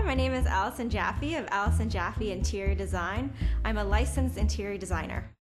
my name is Allison Jaffe of Allison Jaffe Interior Design. I'm a licensed interior designer.